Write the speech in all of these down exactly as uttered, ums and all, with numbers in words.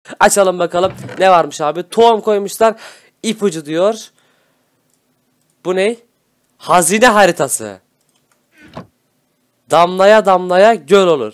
Açalım bakalım ne varmış abi. Tohum koymuşlar. İpucu diyor. Bu ne? Hazine haritası. Damlaya damlaya göl olur.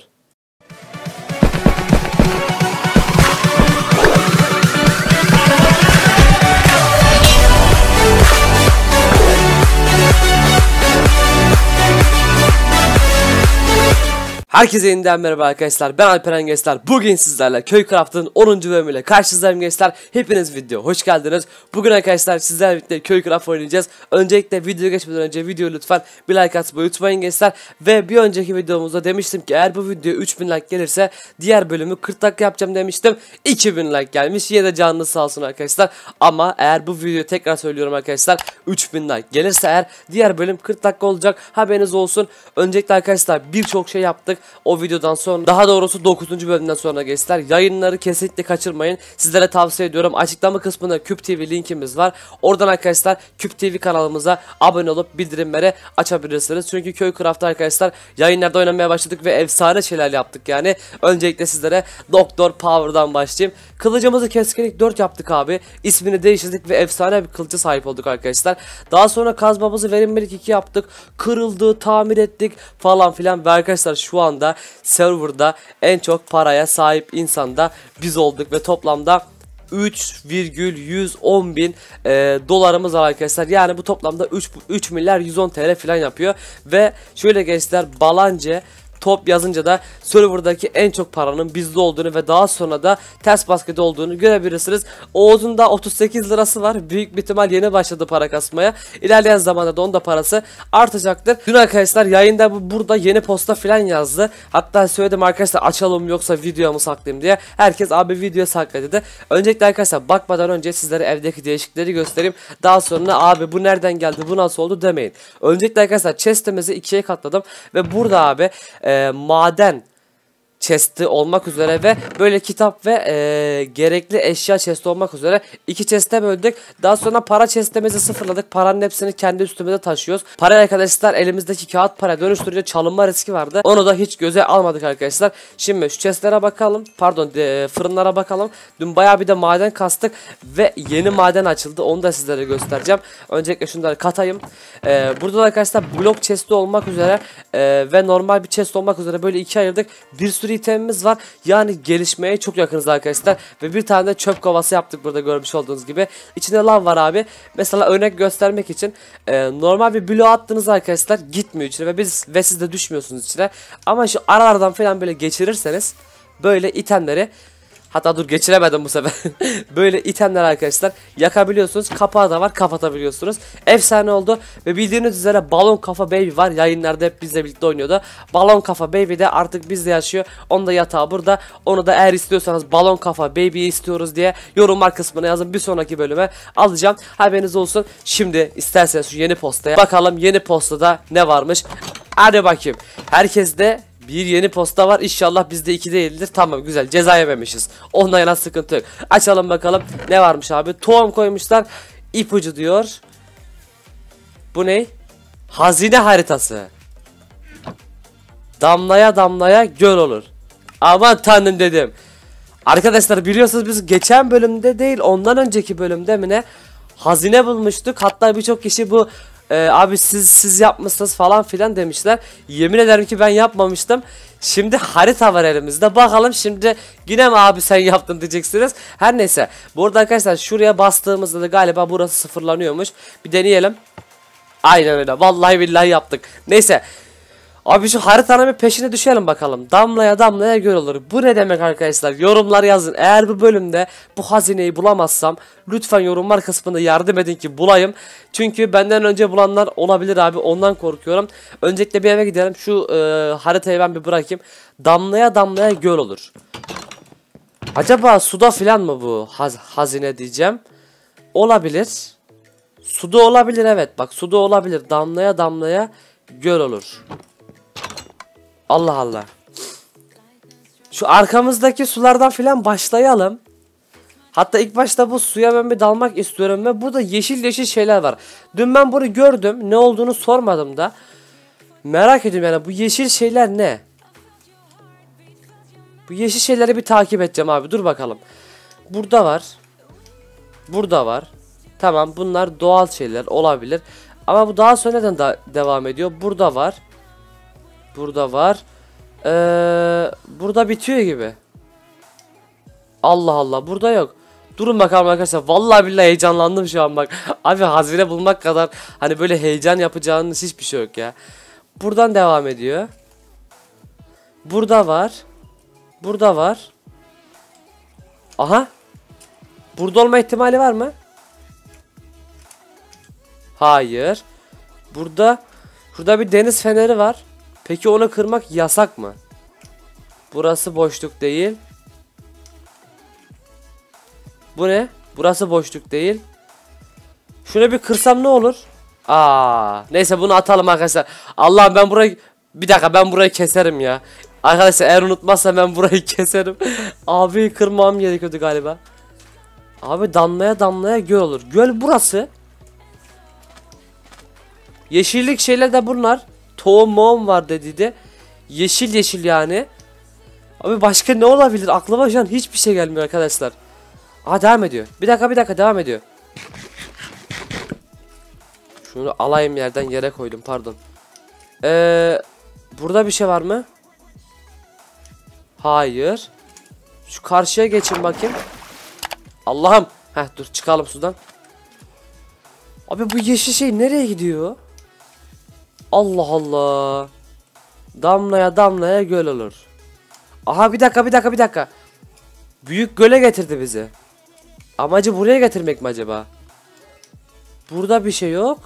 Herkese yeniden merhaba arkadaşlar, ben Alperen Gençler. Bugün sizlerle Köycraft'ın onuncu bölümüyle karşınızdayım gençler. Hepiniz video hoş geldiniz. Bugün arkadaşlar sizlerle birlikte Köycraft oynayacağız. Öncelikle videoya geçmeden önce videoyu lütfen bir like atmayı unutmayın gençler. Ve bir önceki videomuzda demiştim ki eğer bu video üç bin like gelirse diğer bölümü kırk dakika yapacağım demiştim. iki bin like gelmiş, yine de canınız sağ olsun arkadaşlar. Ama eğer bu videoyu tekrar söylüyorum arkadaşlar, üç bin like gelirse eğer diğer bölüm kırk dakika olacak, haberiniz olsun. Öncelikle arkadaşlar birçok şey yaptık. O videodan sonra, daha doğrusu dokuzuncu bölümden sonra gençler, yayınları kesinlikle kaçırmayın. Sizlere tavsiye ediyorum. Açıklama kısmında Küp T V linkimiz var. Oradan arkadaşlar Küp T V kanalımıza abone olup bildirimleri açabilirsiniz. Çünkü Köycraft'ta arkadaşlar yayınlarda oynamaya başladık ve efsane şeyler yaptık yani. Öncelikle sizlere Doktor Power'dan başlayayım. Kılıcımızı keskinlik dört yaptık abi. İsmini değiştirdik ve efsane bir kılıca sahip olduk arkadaşlar. Daha sonra kazmamızı verimlilik iki yaptık. Kırıldı, tamir ettik falan filan ve arkadaşlar şu an anda serverda en çok paraya sahip insan da biz olduk ve toplamda üç virgül yüz on bin e, dolarımız var arkadaşlar. Yani bu toplamda üç milyar yüz on TL falan yapıyor. Ve şöyle gençler, Balance top yazınca da serverdaki en çok paranın bizde olduğunu ve daha sonra da ters basketi olduğunu görebilirsiniz. Oğuz'un da otuz sekiz lirası var. Büyük bir ihtimal yeni başladı para kasmaya. İlerleyen zamanda da onun da parası artacaktır. Dün arkadaşlar yayında bu burada yeni posta falan yazdı. Hatta söyledim arkadaşlar, açalım yoksa videomu saklayayım diye. Herkes abi video sakla dedi. Öncelikle arkadaşlar bakmadan önce sizlere evdeki değişiklikleri göstereyim. Daha sonra abi bu nereden geldi, bu nasıl oldu demeyin. Öncelikle arkadaşlar chest'imizi ikiye katladım ve burada abi e, E, maden chest'i olmak üzere ve böyle kitap ve e, gerekli eşya chest'i olmak üzere iki chest'e böldük. Daha sonra para chest'imizi sıfırladık. Paranın hepsini kendi üstümüze taşıyoruz. Para arkadaşlar elimizdeki kağıt para dönüştürünce çalınma riski vardı. Onu da hiç göze almadık arkadaşlar. Şimdi şu chest'lere bakalım. Pardon e, fırınlara bakalım. Dün bayağı bir de maden kastık ve yeni maden açıldı. Onu da sizlere göstereceğim. Öncelikle şunları katayım. E, burada da arkadaşlar blok chest'i olmak üzere e, ve normal bir chest olmak üzere böyle ikiye ayırdık. Bir sürü itemimiz var. Yani gelişmeye çok yakınız arkadaşlar. Ve bir tane de çöp kovası yaptık burada görmüş olduğunuz gibi. İçinde lav var abi. Mesela örnek göstermek için e, normal bir bloğa attığınız arkadaşlar gitmiyor içine ve biz ve siz de düşmüyorsunuz içine. Ama şu aralardan falan böyle geçirirseniz böyle itemleri, hatta dur geçiremedim bu sefer. Böyle itemler arkadaşlar yakabiliyorsunuz. Kapağı da var, kapatabiliyorsunuz. Efsane oldu. Ve bildiğiniz üzere Balon Kafa Baby var. Yayınlarda hep bizle birlikte oynuyordu. Balon Kafa Baby de artık bizde yaşıyor. Onun da yatağı burada. Onu da eğer istiyorsanız Balon Kafa Baby'yi istiyoruz diye yorumlar kısmına yazın. Bir sonraki bölüme alacağım. Haberiniz olsun. Şimdi isterseniz şu yeni postaya bakalım. Yeni postada ne varmış? Hadi bakayım. Herkes de bir yeni posta var. İnşallah bizde iki değildir. Tamam, güzel. Ceza yememişiz. Ondan yana sıkıntı yok. Açalım bakalım ne varmış abi. Tohum koymuşlar. İpucu diyor. Bu ne? Hazine haritası. Damlaya damlaya göl olur. Aman tanrım dedim. Arkadaşlar biliyorsunuz biz geçen bölümde değil ondan önceki bölümde mi ne? Hazine bulmuştuk. Hatta birçok kişi bu Ee, abi siz siz yapmışsınız falan filan demişler. Yemin ederim ki ben yapmamıştım. Şimdi harita var elimizde. Bakalım şimdi yine mi abi sen yaptın diyeceksiniz. Her neyse. Burada arkadaşlar şuraya bastığımızda da galiba burası sıfırlanıyormuş. Bir deneyelim. Aynen öyle. Vallahi billahi yaptık. Neyse. Abi şu haritanın bir peşine düşelim bakalım. Damlaya damlaya göl olur. Bu ne demek arkadaşlar? Yorumlar yazın. Eğer bu bölümde bu hazineyi bulamazsam lütfen yorumlar kısmında yardım edin ki bulayım. Çünkü benden önce bulanlar olabilir abi. Ondan korkuyorum. Öncelikle bir eve gidelim. Şu e, haritayı ben bir bırakayım. Damlaya damlaya göl olur. Acaba suda filan mı bu haz hazine diyeceğim. Olabilir. Suda olabilir, evet. Bak suda olabilir. Damlaya damlaya göl olur. Allah Allah. Şu arkamızdaki sulardan filan başlayalım. Hatta ilk başta bu suya ben bir dalmak istiyorum ve burada yeşil yeşil şeyler var. Dün ben bunu gördüm. Ne olduğunu sormadım da. Merak ediyorum yani bu yeşil şeyler ne? Bu yeşil şeyleri bir takip edeceğim abi. Dur bakalım. Burada var. Burada var. Tamam, bunlar doğal şeyler olabilir. Ama bu daha sonradan da devam ediyor. Burada var. Burada var. Ee, burada bitiyor gibi. Allah Allah, burada yok. Durun bakalım arkadaşlar. Vallahi billahi heyecanlandım şu an bak. Abi hazine bulmak kadar hani böyle heyecan yapacağınız hiçbir şey yok ya. Buradan devam ediyor. Burada var. Burada var. Aha. Burada olma ihtimali var mı? Hayır. Burada Burada bir deniz feneri var. Peki onu kırmak yasak mı? Burası boşluk değil. Bu ne? Burası boşluk değil. Şunu bir kırsam ne olur? Aa, neyse bunu atalım arkadaşlar. Allah'ım, ben burayı bir dakika, ben burayı keserim ya. Arkadaşlar eğer unutmazsam ben burayı keserim. Abi kırmam gerekiyordu galiba. Abi damlaya damlaya göl olur. Göl burası. Yeşillik şeyler de bunlar. Tohum moğum var dediydi. Yeşil yeşil yani. Abi başka ne olabilir? Aklıma şu an hiçbir şey gelmiyor arkadaşlar. Aa, devam ediyor. Bir dakika bir dakika devam ediyor. Şunu alayım, yerden yere koydum, pardon. Ee, burada bir şey var mı? Hayır. Şu karşıya geçin bakayım. Allah'ım. Heh, dur çıkalım sudan. Abi bu yeşil şey nereye gidiyor? Allah Allah. Damlaya damlaya göl olur. Aha, bir dakika bir dakika bir dakika. Büyük göle getirdi bizi. Amacı buraya getirmek mi acaba? Burada bir şey yok.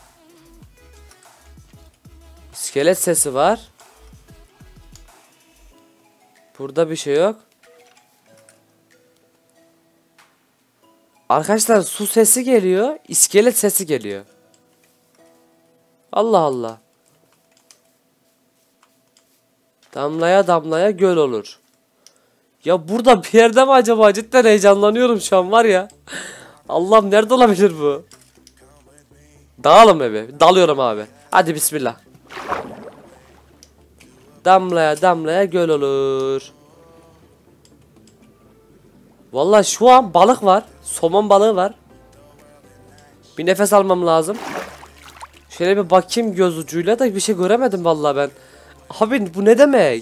İskelet sesi var. Burada bir şey yok. Arkadaşlar su sesi geliyor, iskelet sesi geliyor. Allah Allah. Damlaya damlaya göl olur. Ya burada bir yerde mi acaba? Cidden heyecanlanıyorum şu an var ya. Allah'ım, nerede olabilir bu? Dağılım abi. Dalıyorum abi. Hadi bismillah. Damlaya damlaya göl olur. Vallahi şu an balık var. Somon balığı var. Bir nefes almam lazım. Şöyle bir bakayım göz ucuyla da bir şey göremedim vallahi ben. Abi bu ne demek?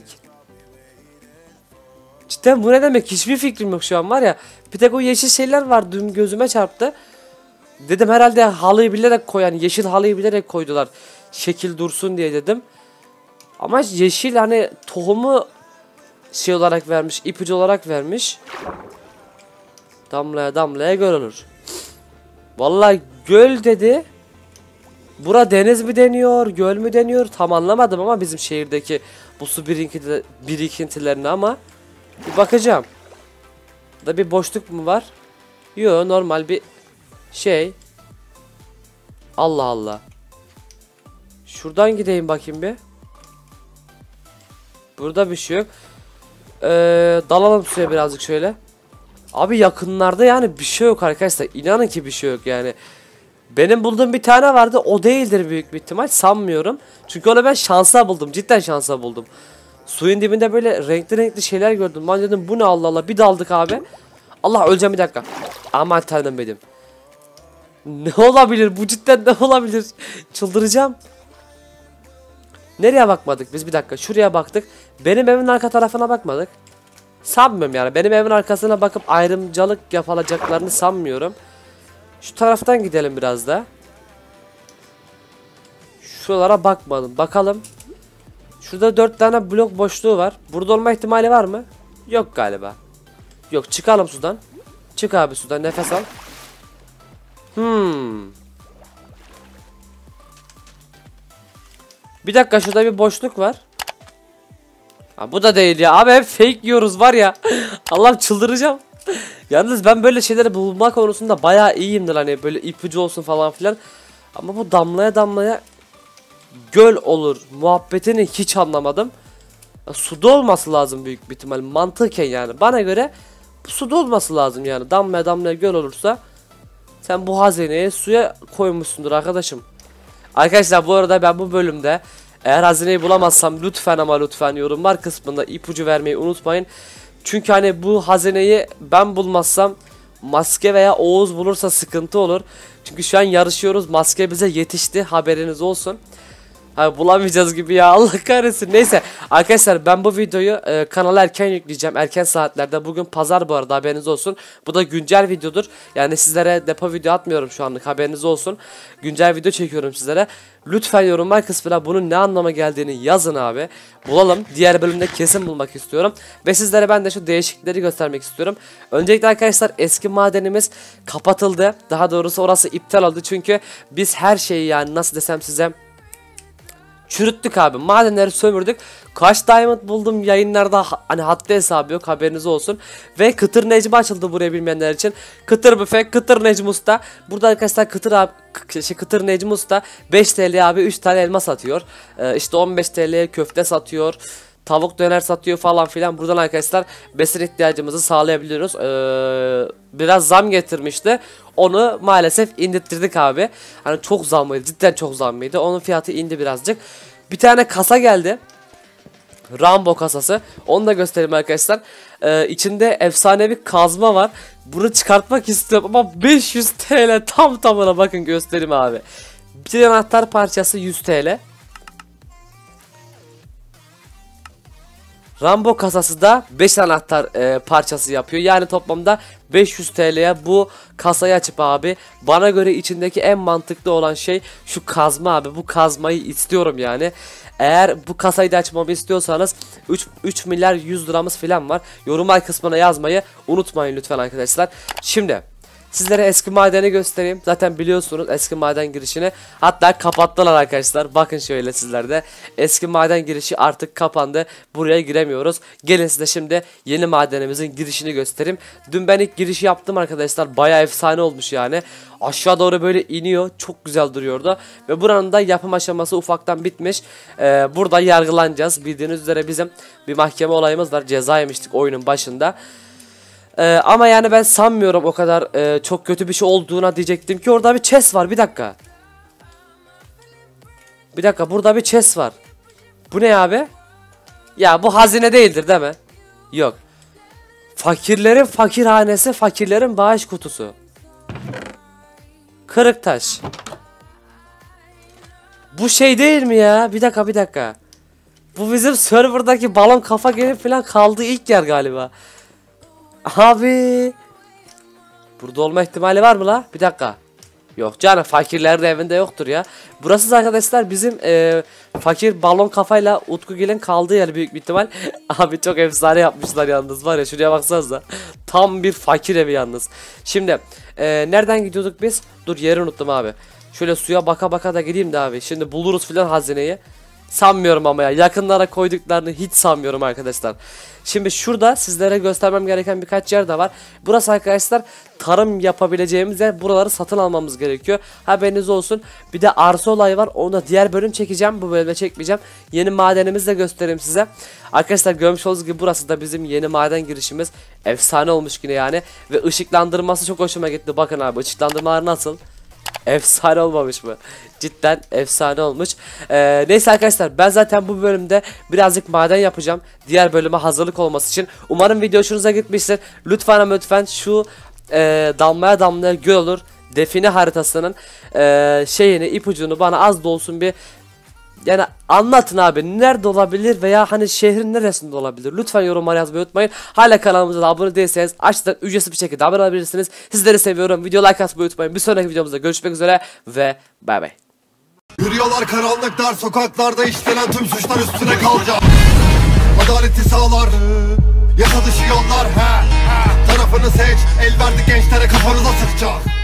Cidden bu ne demek? Hiçbir fikrim yok şu an var ya. Bir tek o yeşil şeyler var, dün gözüme çarptı. Dedim herhalde halıyı bilerek koyan, yani yeşil halıyı bilerek koydular. Şekil dursun diye dedim. Ama yeşil hani tohumu şey olarak vermiş, ipucu olarak vermiş. Damlaya damlaya göl olur. Vallahi göl dedi. Bura deniz mi deniyor, göl mü deniyor tam anlamadım ama bizim şehirdeki bu su birikinti, birikintilerine ama bir bakacağım. Da bir boşluk mu var? Yo, normal bir şey. Allah Allah. Şuradan gideyim bakayım bir. Burada bir şey yok. Ee, dalalım suya birazcık şöyle. Abi yakınlarda yani bir şey yok arkadaşlar. İnanın ki bir şey yok yani. Benim bulduğum bir tane vardı. O değildir büyük bir ihtimal. Sanmıyorum. Çünkü onu ben şansa buldum. Cidden şansa buldum. Suyun dibinde böyle renkli renkli şeyler gördüm. Ben dedim bu ne, Allah Allah. Bir daldık abi. Allah, öleceğim bir dakika. Aman tanrım benim. Ne olabilir? Bu cidden ne olabilir? Çıldıracağım. Nereye bakmadık biz? Bir dakika. Şuraya baktık. Benim evin arka tarafına bakmadık. Sanmıyorum yani. Benim evin arkasına bakıp ayrımcılık yapılacaklarını sanmıyorum. Şu taraftan gidelim biraz da. Şuralara bakmadım. Bakalım. Şurada dört tane blok boşluğu var. Burada olma ihtimali var mı? Yok galiba. Yok, çıkalım sudan. Çık abi sudan, nefes al. Hmm. Bir dakika, şurada bir boşluk var. Ha, bu da değil ya. Abi hep fake yiyoruz var ya. Allah'ım, çıldıracağım. Yalnız ben böyle şeyleri bulma konusunda bayağı iyiyimdir, hani böyle ipucu olsun falan filan. Ama bu damlaya damlaya göl olur muhabbetini hiç anlamadım. Ya, suda olması lazım büyük bir ihtimal, mantıken yani. Bana göre suda olması lazım yani. Damlaya damlaya göl olursa sen bu hazineyi suya koymuşsundur arkadaşım. Arkadaşlar bu arada ben bu bölümde eğer hazineyi bulamazsam lütfen ama lütfen yorumlar kısmında ipucu vermeyi unutmayın. Çünkü hani bu hazineyi ben bulmazsam Maske veya Oğuz bulursa sıkıntı olur. Çünkü şu an yarışıyoruz. Maske bize yetişti. Haberiniz olsun. Abi bulamayacağız gibi ya, Allah kahretsin. Neyse arkadaşlar, ben bu videoyu e, kanala erken yükleyeceğim, erken saatlerde. Bugün pazar bu arada, haberiniz olsun. Bu da güncel videodur. Yani sizlere depo video atmıyorum şu anlık, haberiniz olsun. Güncel video çekiyorum sizlere. Lütfen yorumlar kısmına bunun ne anlama geldiğini yazın abi. Bulalım. Diğer bölümde kesin bulmak istiyorum. Ve sizlere ben de şu değişiklikleri göstermek istiyorum. Öncelikle arkadaşlar, eski madenimiz kapatıldı. Daha doğrusu orası iptal oldu. Çünkü biz her şeyi, yani nasıl desem size, çürüttük abi. Madenleri sömürdük. Kaç diamond buldum yayınlarda, hani haddi hesabı yok, haberiniz olsun. Ve Kıtır Necmi açıldı buraya bilmeyenler için. Kıtır büfe, Kıtır Necmi Usta. Burada arkadaşlar Kıtır abi, şey, Kıtır Necmi Usta beş TL abi üç tane elma satıyor. Ee, işte on beş TL'ye köfte satıyor. Tavuk döner satıyor falan filan. Buradan arkadaşlar besin ihtiyacımızı sağlayabiliyoruz. Ee, biraz zam getirmişti. Onu maalesef indirttirdik abi. Hani çok zammıydı. Cidden çok zammıydı. Onun fiyatı indi birazcık. Bir tane kasa geldi. Rambo kasası. Onu da göstereyim arkadaşlar. Ee, içinde efsanevi kazma var. Bunu çıkartmak istiyorum ama beş yüz TL tam tamına, bakın göstereyim abi. Bir anahtar parçası yüz TL. Rambo kasası da beş anahtar e, parçası yapıyor. Yani toplamda beş yüz TL'ye bu kasayı açıp abi, bana göre içindeki en mantıklı olan şey şu kazma abi. Bu kazmayı istiyorum yani. Eğer bu kasayı da açmamı istiyorsanız üç milyar yüz liramız falan var. Yorumlar kısmına yazmayı unutmayın lütfen arkadaşlar. Şimdi sizlere eski madeni göstereyim. Zaten biliyorsunuz eski maden girişini. Hatta kapattılar arkadaşlar. Bakın şöyle sizlerde. Eski maden girişi artık kapandı. Buraya giremiyoruz. Gelin size şimdi yeni madenimizin girişini göstereyim. Dün ben ilk girişi yaptım arkadaşlar. Bayağı efsane olmuş yani. Aşağı doğru böyle iniyor. Çok güzel duruyordu. Ve buranın da yapım aşaması ufaktan bitmiş. Ee, burada yargılanacağız. Bildiğiniz üzere bizim bir mahkeme olayımız var. Ceza yemiştik oyunun başında. Ee, ama yani ben sanmıyorum o kadar e, çok kötü bir şey olduğuna. Diyecektim ki orada bir chest var. Bir dakika. Bir dakika, burada bir chest var. Bu ne abi? Ya bu hazine değildir değil mi? Yok. Fakirlerin fakirhanesi, fakirlerin bağış kutusu. Kırık taş. Bu şey değil mi ya? Bir dakika bir dakika. Bu bizim serverdaki balon kafa gelip falan kaldığı ilk yer galiba. Abi. Burada olma ihtimali var mı la? Bir dakika. Yok canım, fakirlerin evinde yoktur ya. Burası arkadaşlar bizim e, fakir balon kafayla Utku kaldığı yer büyük bir ihtimal. Abi çok efsane yapmışlar yalnız, var ya, şuraya baksanıza. Tam bir fakir evi yalnız. Şimdi e, nereden gidiyorduk biz? Dur, yeri unuttum abi. Şöyle suya baka baka da gideyim de abi. Şimdi buluruz filan hazineyi. Sanmıyorum ama ya, yakınlara koyduklarını hiç sanmıyorum arkadaşlar. Şimdi şurada sizlere göstermem gereken birkaç yer de var. Burası arkadaşlar tarım yapabileceğimiz yer. Buraları satın almamız gerekiyor. Haberiniz olsun. Bir de arsa olayı var. Onu da diğer bölüm çekeceğim. Bu bölümde çekmeyeceğim. Yeni madenimizi de göstereyim size. Arkadaşlar görmüş olduğunuz gibi burası da bizim yeni maden girişimiz. Efsane olmuş yine yani. Ve ışıklandırması çok hoşuma gitti. Bakın abi, ışıklandırmalar nasıl? Efsane olmamış mı? Cidden efsane olmuş. Ee, neyse arkadaşlar, ben zaten bu bölümde birazcık maden yapacağım. Diğer bölüme hazırlık olması için. Umarım video hoşunuza gitmiştir. Lütfen ama lütfen şu e, damlaya damlaya göl olur define haritasının e, şeyini, ipucunu bana az da olsun bir, yani anlatın abi, nerede olabilir veya hani şehrin neresinde olabilir? Lütfen yorumlara yazmayı unutmayın. Hala kanalımıza da abone değilseniz açtıktan ücretsiz bir şekilde abone olabilirsiniz. Sizleri seviyorum. Video like atmayı unutmayın. Bir sonraki videomuzda görüşmek üzere ve bay bay. Yürüyorlar karanlık dar sokaklarda, işlenen tüm suçlar üstüne kalacak. Adaleti sağlar, yasa dışı yollar, he, he. Tarafını seç, el verdi gençlere, kafanıza sıkacak.